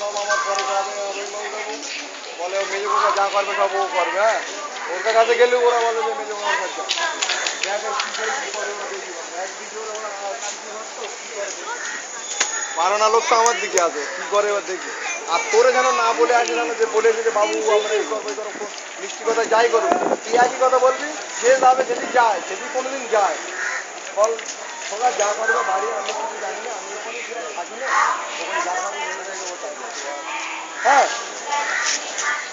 সব আমার পরে যাবে, আমি দেবো বলে মেজো কোকা যা করবে সব ও করবে। হ্যাঁ, ওর কাছে গেলে ওরা বলে যে মেজো কোকার কাছে দেখ কি করে কি করে ওরা দেখি এক দিকে ওরা কি করে দেখি মারানা লোক তো আমার দিকে আছে কি করে এবার দেখি। আর তোরে যেন না বলে আসে যেন যে বলেছে যে বাবু আমরা এই করবো মিষ্টি কথা যাই করুক তুই একই কথা বলবি যে যাবে যেটি যায় সেটি কোনোদিন যায় বল তোরা যা করবে বাড়ি আমি কিছু জানি না আমি ওখানে থাকি না ওখানে যা করবে হ্যাঁ